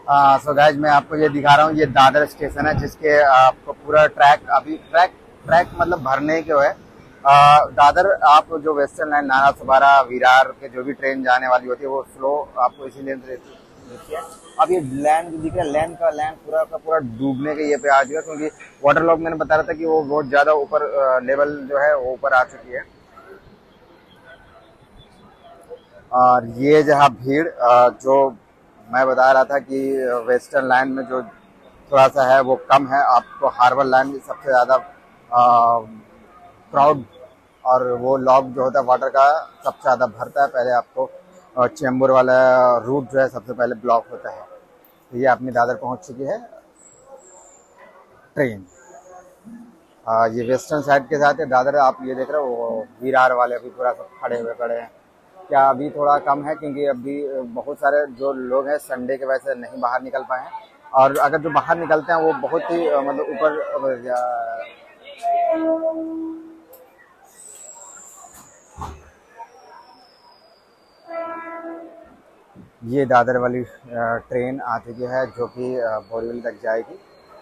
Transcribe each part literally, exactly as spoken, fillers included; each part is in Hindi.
सो गाइज मैं आपको ये दिखा रहा हूँ, ये दादर स्टेशन है जिसके आपको पूरा ट्रैक अभी ट्रैक ट्रैक मतलब भरने के है। आ, दादर आप जो वेस्टर्न लाइन नाना सबारा विरार के जो भी ट्रेन जाने वाली होती है वो स्लो आपको इसीलिए रहती है। अब ये लैंड जो दिख रहा है, लैंड का लैंड पूरा का पूरा डूबने के ये पे आ चुका, क्योंकि वाटर लॉग मैंने बता रहा था कि वो बहुत ज्यादा ऊपर लेवल जो है वो ऊपर आ चुकी है। और ये जहाँ भीड़ जो मैं बता रहा था कि वेस्टर्न लाइन में जो थोड़ा सा है वो कम है, आपको हार्बर लाइन में सबसे ज़्यादा क्राउड और वो लॉग जो होता है वाटर का सबसे ज़्यादा भरता है। पहले आपको चेंबूर वाला रूट जो है सबसे पहले ब्लॉक होता है। तो ये अपनी दादर पहुंच चुकी है ट्रेन। आ, ये वेस्टर्न साइड के साथ है दादर। आप ये देख रहे हो वो विरार वाले अभी पूरा सब खड़े हुए खड़े हैं। क्या अभी थोड़ा कम है क्योंकि अभी बहुत सारे जो लोग हैं संडे के वजह से नहीं बाहर निकल पाए हैं, और अगर जो बाहर निकलते हैं वो बहुत ही मतलब ऊपर। ये दादर वाली ट्रेन आ चुकी है जो कि बोरीवली तक जाएगी।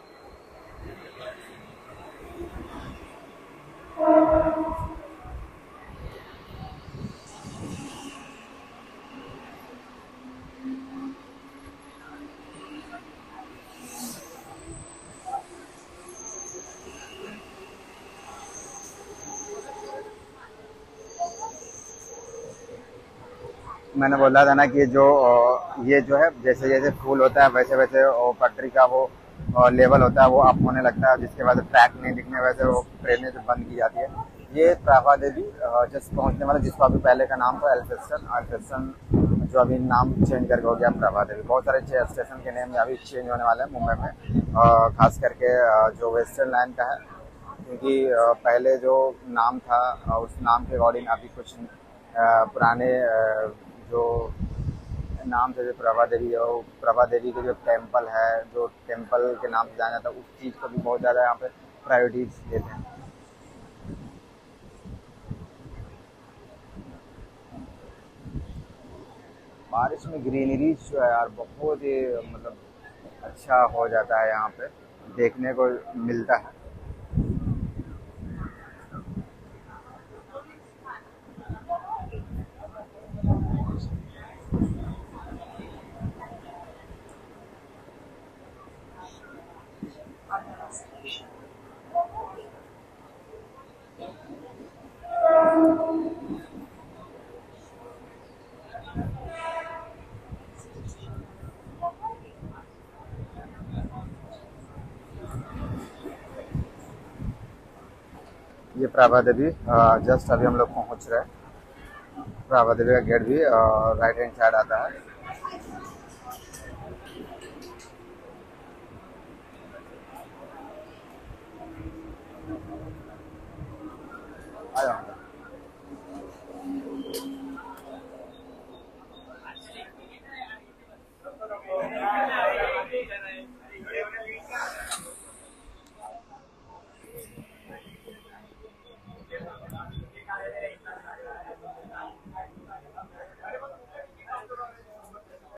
मैंने बोला था ना कि जो ये जो है जैसे जैसे फूल होता है वैसे वैसे वो पटरी का वो लेवल होता है वो अप होने लगता है, जिसके बाद ट्रैक नहीं दिखने वैसे वो ट्रेनें जो बंद की जाती है। ये प्रभा देवी जस्ट पहुंचने वाला, जिसका अभी पहले का नाम था एल्फिस्टन एल्फिस्टन जो अभी नाम चेंज करके हो गया प्रभा देवी। बहुत सारे स्टेशन के नेम अभी चेंज होने वाले हैं मुंबई में, खास करके जो वेस्टर्न लाइन का है, क्योंकि पहले जो नाम था उस नाम के अकॉर्डिंग अभी कुछ पुराने जो नाम से जो प्रभा देवी है, वो प्रभा देवी के जो टेम्पल है, जो टेम्पल के नाम से जाना था, उस चीज़ को भी बहुत ज़्यादा यहाँ पे प्रायोरिटीज देते हैं। बारिश में ग्रीनरी जो है यार बहुत ही मतलब अच्छा हो जाता है, यहाँ पे देखने को मिलता है। ये प्रभा देवी जस्ट अभी हम लोग पहुंच रहे हैं। प्रभा देवी का गेट भी राइट हैंड साइड आता है। आया